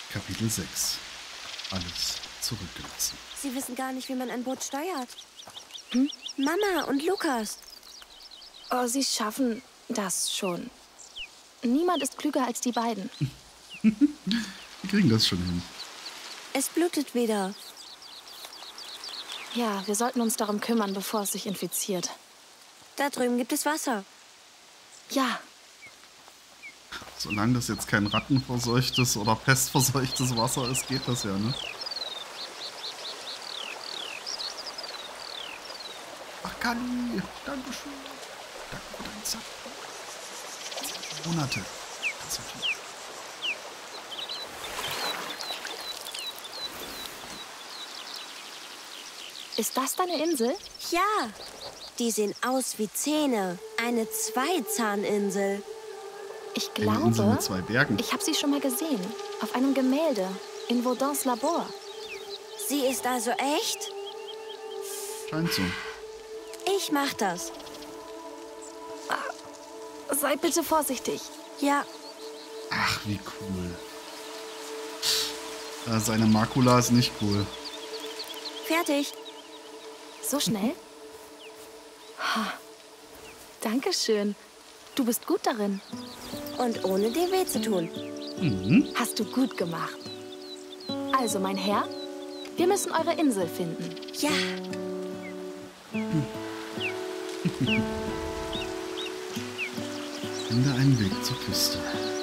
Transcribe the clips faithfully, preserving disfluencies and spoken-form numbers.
Kapitel sechs. Alles zurückgelassen. Sie wissen gar nicht, wie man ein Boot steuert. Hm? Mama und Lukas. Oh, sie schaffen das schon. Niemand ist klüger als die beiden. Die kriegen das schon hin. Es blutet wieder. Ja, wir sollten uns darum kümmern, bevor es sich infiziert. Da drüben gibt es Wasser. Ja. Solange das jetzt kein rattenverseuchtes oder pestverseuchtes Wasser ist, geht das ja, ne? Ach, Kali, Dankeschön. Danke für deinen Zeit. Monate. Das ist so viel. Ist das deine Insel? Ja, die sehen aus wie Zähne. Eine Zweizahninsel. Ich Eine Insel glaube, mit zwei Bergen. ich habe sie schon mal gesehen. Auf einem Gemälde. In Vaudins Labor. Sie ist also echt? Scheint so. Ich mach das. Sei bitte vorsichtig. Ja. Ach, wie cool. Ja, seine Makula ist nicht cool. Fertig. So schnell? Ha. Dankeschön. Du bist gut darin. Und ohne dir weh zu tun. Mhm. Hast du gut gemacht. Also, mein Herr, wir müssen eure Insel finden. Ja. Finde einen Weg zur Küste.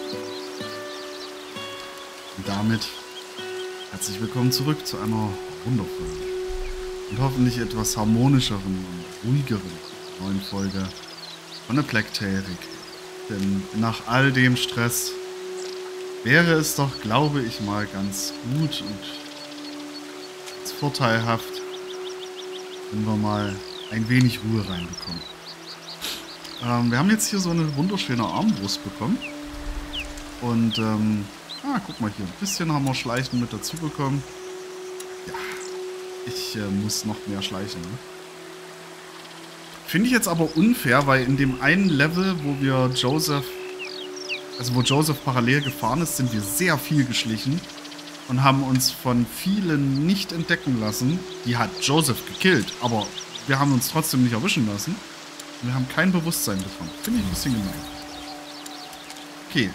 Und damit herzlich willkommen zurück zu einer wundervollen und hoffentlich etwas harmonischeren und ruhigeren neuen Folge von A Plague Tale Requiem. Denn nach all dem Stress wäre es doch, glaube ich mal, ganz gut und ganz vorteilhaft, wenn wir mal ein wenig Ruhe reinbekommen. Ähm, wir haben jetzt hier so eine wunderschöne Armbrust bekommen. Und, ähm, ah, guck mal hier, ein bisschen haben wir Schleichen mit dazu bekommen. Ja, ich äh, muss noch mehr schleichen, ne? Finde ich jetzt aber unfair, weil in dem einen Level, wo wir Joseph, also wo Joseph parallel gefahren ist, sind wir sehr viel geschlichen und haben uns von vielen nicht entdecken lassen. Die hat Joseph gekillt, aber wir haben uns trotzdem nicht erwischen lassen. Wir haben kein Bewusstsein davon. Finde ich ein bisschen gemein. Okay.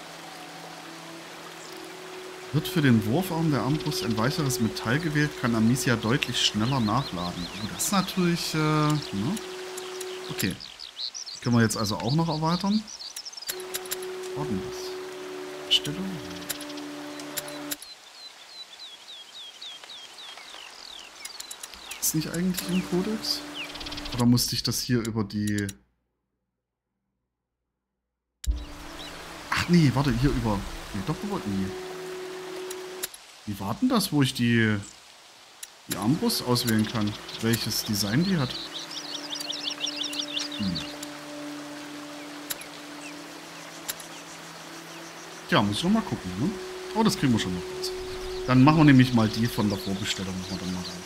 Wird für den Wurfarm der Armbrust ein weicheres Metall gewählt, kann Amicia deutlich schneller nachladen. Oh, das ist natürlich... Äh, ne? Okay. Können wir jetzt also auch noch erweitern? Ordentlich. Stellung. Ist nicht eigentlich im Kodex? Oder musste ich das hier über die... Ach nee, warte, hier über... Nee, doch über die... Wie war denn das, wo ich die... die Armbrust auswählen kann? Welches Design die hat? Hm. Ja, muss ich noch mal gucken, ne? Oh, das kriegen wir schon noch raus. Dann machen wir nämlich mal die von der Vorbestellung. Machen wir dann mal rein.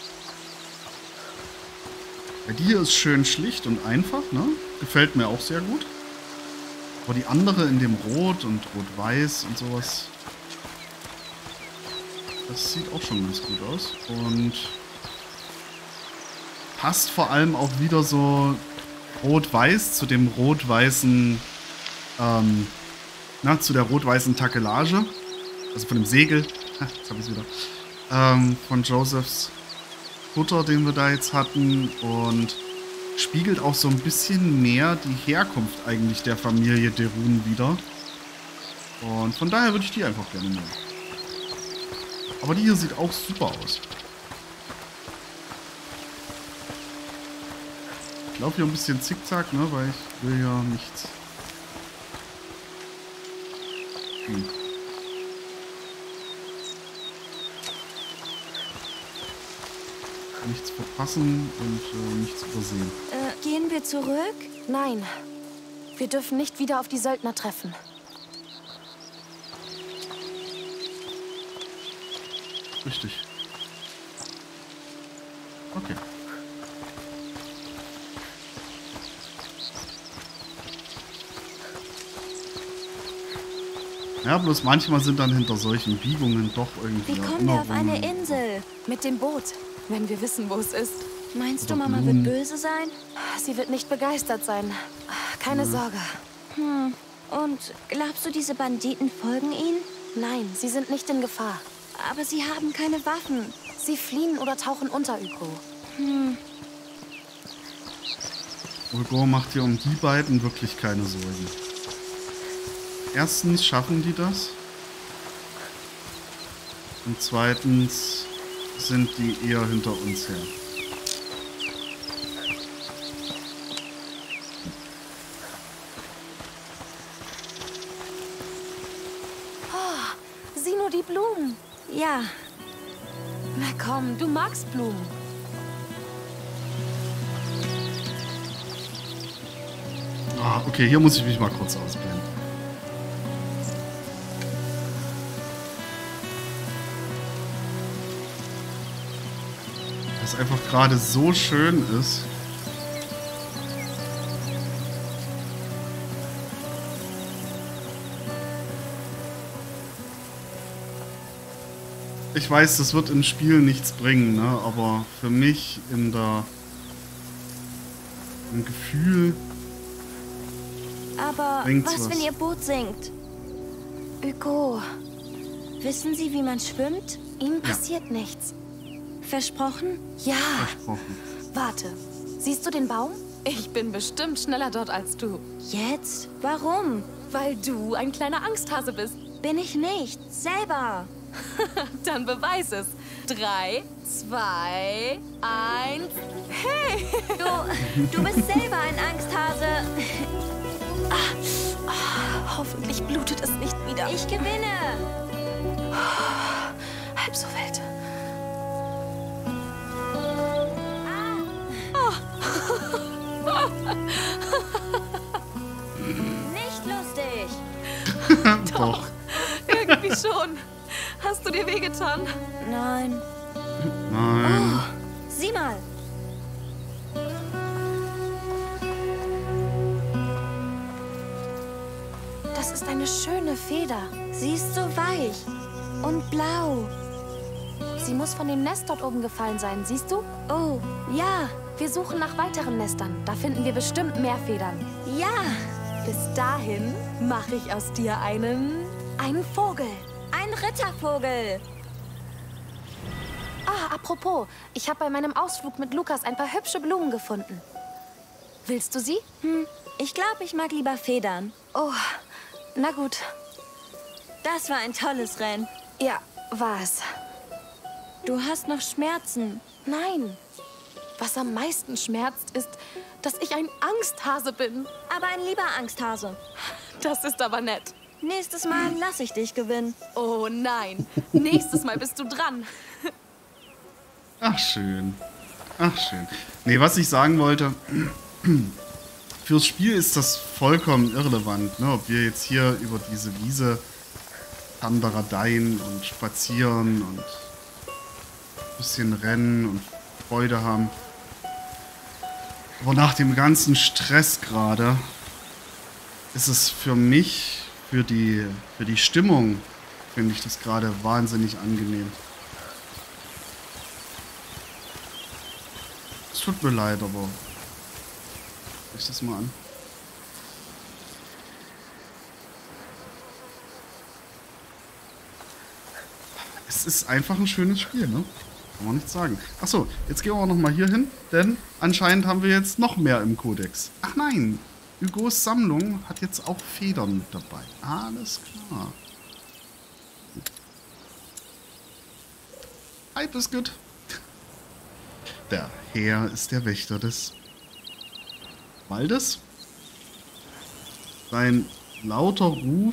Ja, die hier ist schön schlicht und einfach, ne? Gefällt mir auch sehr gut. Aber die andere in dem Rot und Rot-Weiß und sowas, das sieht auch schon ganz gut aus. Und passt vor allem auch wieder so Rot-Weiß zu dem rot-weißen, ähm, na, zu der rot-weißen Takelage. Also von dem Segel. Ha, jetzt hab ich's wieder. Ähm, von Josephs Futter, den wir da jetzt hatten, und spiegelt auch so ein bisschen mehr die Herkunft eigentlich der Familie Derun wieder. Und von daher würde ich die einfach gerne nehmen. Aber die hier sieht auch super aus. Ich laufe hier ein bisschen zickzack, ne, weil ich will ja nichts... Hm. Nichts verpassen und äh, nichts übersehen. Äh, gehen wir zurück? Nein. Wir dürfen nicht wieder auf die Söldner treffen. Richtig. Okay. Ja, bloß manchmal sind dann hinter solchen Biegungen doch irgendwie Wie kommen wir auf eine Erinnerungen. Insel? Mit dem Boot, wenn wir wissen, wo es ist. Meinst du, Oder Mama Blumen. wird böse sein? Sie wird nicht begeistert sein. Keine Sorge. Hm. Und glaubst du, diese Banditen folgen ihnen? Nein, sie sind nicht in Gefahr. Aber sie haben keine Waffen. Sie fliehen oder tauchen unter, Hugo. Ulgor macht dir um die beiden wirklich keine Sorgen. Erstens schaffen die das. Und zweitens sind die eher hinter uns her. Sieh nur die Blumen. Ja, Na komm, du magst Blumen. Ah, okay, hier muss ich mich mal kurz ausblenden. Was einfach gerade so schön ist. Ich weiß, das wird im Spiel nichts bringen, ne? Aber für mich in der im Gefühl aber Bringt's was, was? wenn ihr Boot sinkt? Hugo, Wissen Sie, wie man schwimmt? ihnen passiert nichts. Versprochen? Ja, versprochen. warte. Siehst du den Baum? Ich bin bestimmt schneller dort als du. Jetzt? Warum? Weil du ein kleiner Angsthase bist. Bin ich nicht. Selber. Dann beweis es. Drei, zwei, eins. Hey! Du, du bist selber ein Angsthase. Hoffentlich blutet es nicht wieder. Ich gewinne. Halb so wild. Nicht lustig. Doch. Irgendwie schon. Hast du dir wehgetan? Nein. Nein. Sieh mal. Das ist eine schöne Feder. Sie ist so weich. Und blau. Sie muss von dem Nest dort oben gefallen sein, siehst du? Oh, ja. Wir suchen nach weiteren Nestern. Da finden wir bestimmt mehr Federn. Ja. Bis dahin mache ich aus dir einen... einen Vogel. Ein Rittervogel. Ah, apropos. Ich habe bei meinem Ausflug mit Lukas ein paar hübsche Blumen gefunden. Willst du sie? Hm, ich glaube, ich mag lieber Federn. Oh, na gut. Das war ein tolles Rennen. Ja, war es. Du hast noch Schmerzen. Nein. Was am meisten schmerzt, ist, dass ich ein Angsthase bin. Aber ein lieber Angsthase. Das ist aber nett. Nächstes Mal lass ich dich gewinnen. Oh nein. Nächstes Mal bist du dran. Ach, schön. Ach, schön. Nee, was ich sagen wollte, fürs Spiel ist das vollkommen irrelevant, ne? Ob wir jetzt hier über diese Wiese Tandaradeien und spazieren und ein bisschen rennen und Freude haben. Aber nach dem ganzen Stress gerade ist es für mich, für die, für die Stimmung, finde ich das gerade wahnsinnig angenehm. Es tut mir leid, aber schau ich das mal an. Es ist einfach ein schönes Spiel, ne? Kann man nicht sagen. Achso, jetzt gehen wir auch noch mal hier hin, denn anscheinend haben wir jetzt noch mehr im Kodex. Ach nein, Hugos Sammlung hat jetzt auch Federn mit dabei. Alles klar. Hi, Biscuit. Der Herr ist der Wächter des Waldes. Sein lauter Ruf.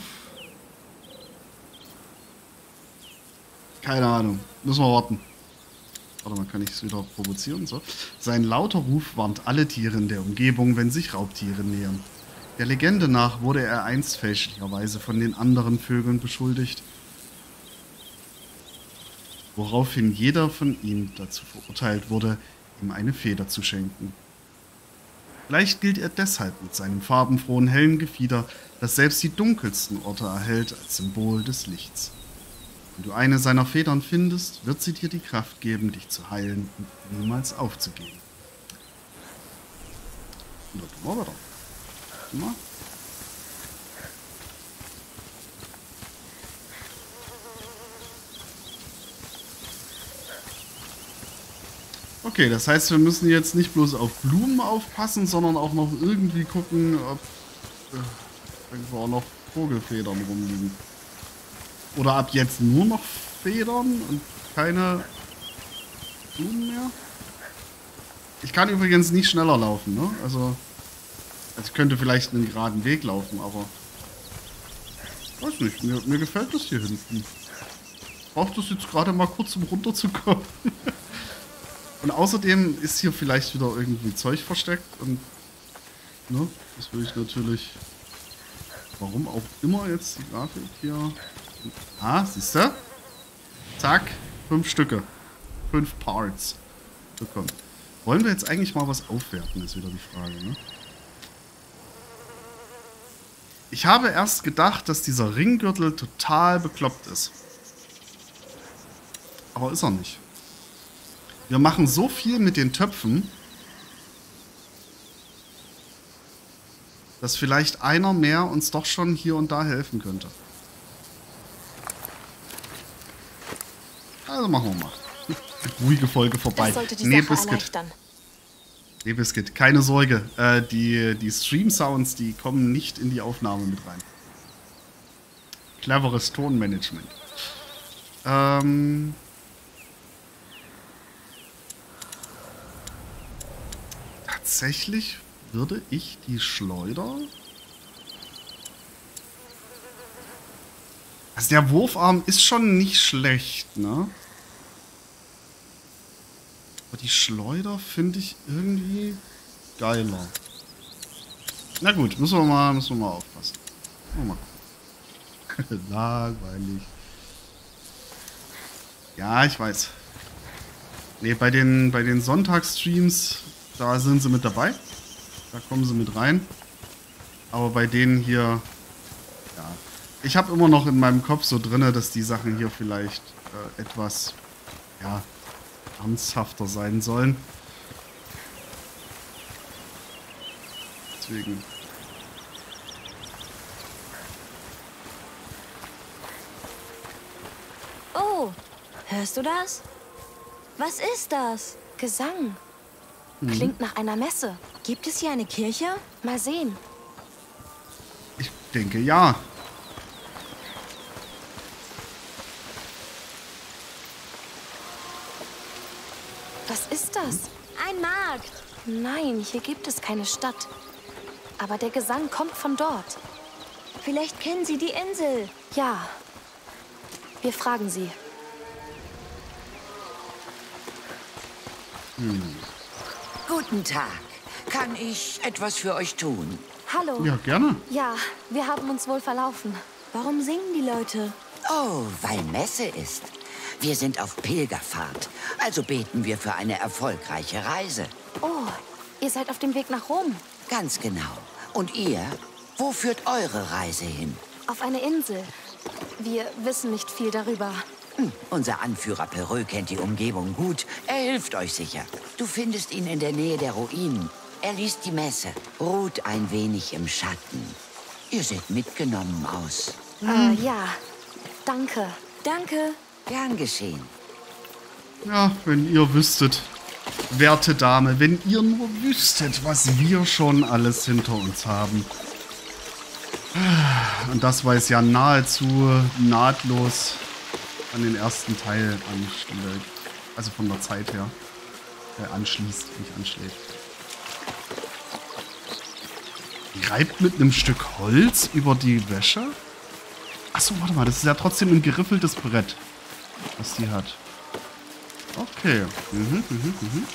Keine Ahnung. Müssen wir warten. Warte mal, kann ich es wieder provozieren? So. Sein lauter Ruf warnt alle Tiere in der Umgebung, wenn sich Raubtiere nähern. Der Legende nach wurde er einst fälschlicherweise von den anderen Vögeln beschuldigt, woraufhin jeder von ihnen dazu verurteilt wurde, ihm eine Feder zu schenken. Vielleicht gilt er deshalb mit seinem farbenfrohen hellen Gefieder, das selbst die dunkelsten Orte erhält, als Symbol des Lichts. Wenn du eine seiner Federn findest, wird sie dir die Kraft geben, dich zu heilen und niemals aufzugeben. Und da tun wir weiter. Warte mal. Okay, das heißt, wir müssen jetzt nicht bloß auf Blumen aufpassen, sondern auch noch irgendwie gucken, ob äh, irgendwo auch noch Vogelfedern rumliegen. Oder ab jetzt nur noch Federn und keine Blumen mehr. Ich kann übrigens nicht schneller laufen, ne? Also, also ich könnte vielleicht einen geraden Weg laufen, aber weiß nicht, mir, mir gefällt das hier hinten. Ich brauche das jetzt gerade mal kurz, um runterzukommen. Und außerdem ist hier vielleicht wieder irgendwie Zeug versteckt und ne, das will ich natürlich, warum auch immer jetzt die Grafik hier. Ah, siehst du? Zack, fünf Stücke. Fünf Parts bekommen. Wollen wir jetzt eigentlich mal was aufwerten, ist wieder die Frage, ne? Ich habe erst gedacht, dass dieser Ringgürtel total bekloppt ist. Aber ist er nicht. Wir machen so viel mit den Töpfen, dass vielleicht einer mehr uns doch schon hier und da helfen könnte. Also machen wir mal. Ruhige Folge vorbei. Das sollte die nee, Sache Biscuit. erleichtern. Nee, Biscuit. Keine Sorge. Äh, die die Stream-Sounds, die kommen nicht in die Aufnahme mit rein. Cleveres Tonmanagement. Ähm... Tatsächlich würde ich die Schleuder... Also der Wurfarm ist schon nicht schlecht, ne? Aber die Schleuder finde ich irgendwie geiler. Na gut, müssen wir mal, müssen wir mal aufpassen. Mal gucken. Langweilig. Ja, ich weiß. Ne, bei den, bei den Sonntagsstreams, da sind sie mit dabei. Da kommen sie mit rein. Aber bei denen hier, ja. Ich habe immer noch in meinem Kopf so drinne, dass die Sachen hier vielleicht äh, etwas, ja, ernsthafter sein sollen. Deswegen. Oh, hörst du das? Was ist das? Gesang. Mhm. Klingt nach einer Messe. Gibt es hier eine Kirche? Mal sehen. Ich denke ja. Was ist das? Ein Markt. Nein, hier gibt es keine Stadt. Aber der Gesang kommt von dort. Vielleicht kennen Sie die Insel. Ja. Wir fragen sie. Hm. Guten Tag. Kann ich etwas für euch tun? Hallo. Ja, gerne. Ja, wir haben uns wohl verlaufen. Warum singen die Leute? Oh, weil Messe ist. Wir sind auf Pilgerfahrt, also beten wir für eine erfolgreiche Reise. Oh, ihr seid auf dem Weg nach Rom. Ganz genau. Und ihr? Wo führt eure Reise hin? Auf eine Insel. Wir wissen nicht viel darüber. Hm, unser Anführer Pereux kennt die Umgebung gut. Er hilft euch sicher. Du findest ihn in der Nähe der Ruinen. Er liest die Messe, ruht ein wenig im Schatten. Ihr seht mitgenommen aus. Äh, ja. Danke. Danke. Gern geschehen. Ja, wenn ihr wüsstet, werte Dame, wenn ihr nur wüsstet, was wir schon alles hinter uns haben. Und das weiß ja nahezu nahtlos an den ersten Teil anschlägt. Also von der Zeit her. Der anschließt, nicht anschlägt. Die reibt mit einem Stück Holz über die Wäsche? Achso, warte mal, das ist ja trotzdem ein geriffeltes Brett, was die hat. Okay. Mhm, mhm, mhm.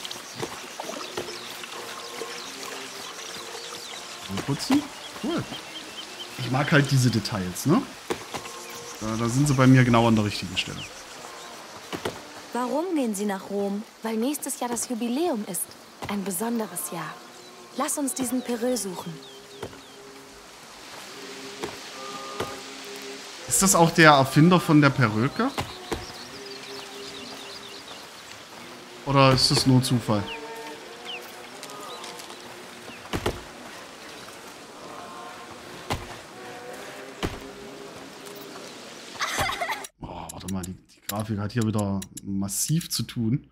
So putzen? Cool. Ich mag halt diese Details, ne? Da, da sind sie bei mir genau an der richtigen Stelle. Warum gehen Sie nach Rom? Weil nächstes Jahr das Jubiläum ist. Ein besonderes Jahr. Lass uns diesen Perö suchen. Ist das auch der Erfinder von der Perücke? Oder ist das nur Zufall? Oh, warte mal, die, die Grafik hat hier wieder massiv zu tun.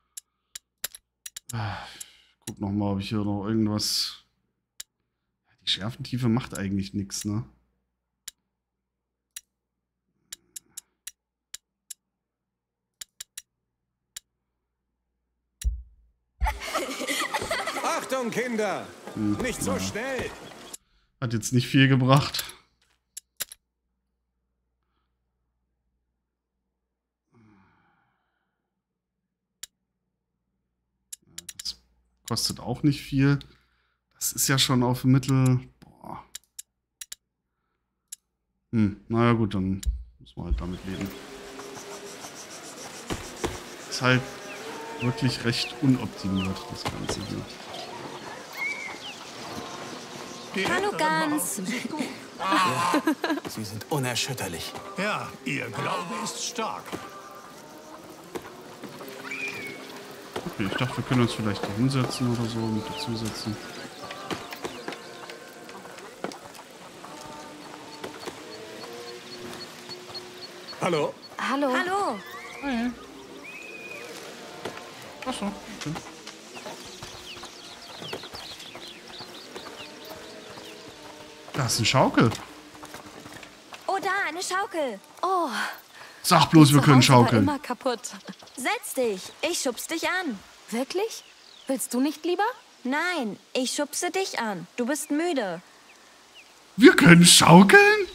Guck noch mal, ob ich hier noch irgendwas... Die Schärfentiefe macht eigentlich nichts, ne? Achtung, Kinder! Hm, Nicht so ja. schnell! Hat jetzt nicht viel gebracht. Das kostet auch nicht viel. Das ist ja schon auf Mittel... Boah. Hm, naja gut, dann muss man halt damit leben. Ist halt wirklich recht unoptimiert, das Ganze hier. Die Hallo, Älteren Gans. behaupten sich gut. Ja, sie sind unerschütterlich. Ja, ihr Glaube ist stark. Okay, ich dachte, wir können uns vielleicht da hinsetzen oder so, mit dazusetzen. Hallo? Hallo? Hallo. Hey. Achso, okay. Da ist eine Schaukel. Oh, da, eine Schaukel. Oh, Sag bloß, wir zu können Hause war schaukeln. immer kaputt. Setz dich. Ich schubs dich an. Wirklich? Willst du nicht lieber? Nein, ich schubse dich an. Du bist müde. Wir können schaukeln?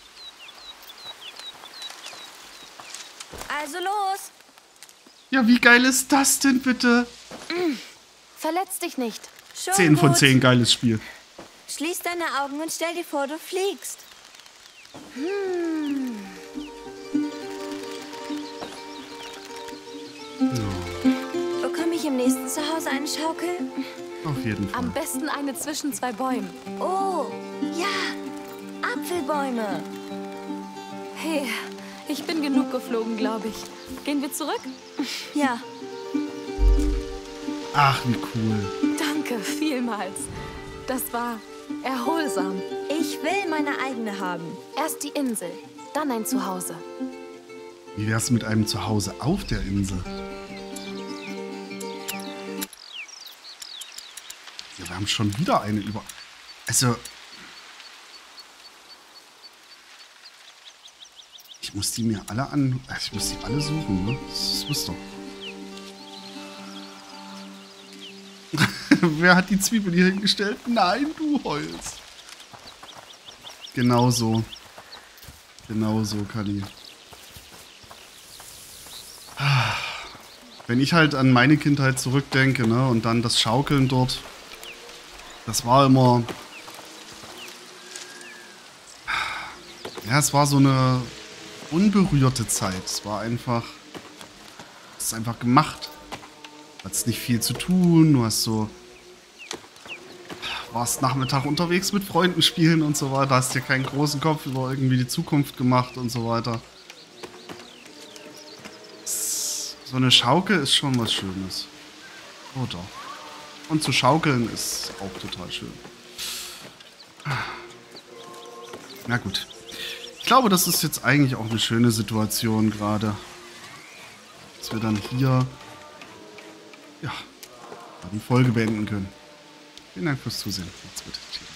Also los. Ja, wie geil ist das denn bitte? Verletz dich nicht. Schon zehn von gut. zehn, geiles Spiel. Schließ deine Augen und stell dir vor, du fliegst. Hm. Bekomme ich im nächsten Zuhause eine Schaukel? Auf jeden Fall. Am besten eine zwischen zwei Bäumen. Oh, ja. Apfelbäume. Hey, ich bin genug geflogen, glaube ich. Gehen wir zurück? Ja. Ach, wie cool. Danke, vielmals. Das war erholsam. Ich will meine eigene haben. Erst die Insel, dann ein Zuhause. Wie wär's mit einem Zuhause auf der Insel? Ja, wir haben schon wieder eine über... Also... Ich muss die mir alle an... Ich muss die alle suchen, ne? Das wisst ihr. Wer hat die Zwiebel hier hingestellt? Nein, du Holz. Genau so. Genau so, Kali. Wenn ich halt an meine Kindheit zurückdenke, ne, und dann das Schaukeln dort, das war immer... Ja, es war so eine unberührte Zeit. Es war einfach... Es ist einfach gemacht. Du hattest nicht viel zu tun, du hast so... warst Nachmittag unterwegs mit Freunden spielen und so weiter, hast dir keinen großen Kopf über irgendwie die Zukunft gemacht und so weiter. So eine Schaukel ist schon was Schönes. Oh doch. Und zu schaukeln ist auch total schön. Na gut. Ich glaube, das ist jetzt eigentlich auch eine schöne Situation gerade. Dass wir dann hier ja, die Folge beenden können. Vielen Dank fürs Zusehen. Macht's gut. Tschüss.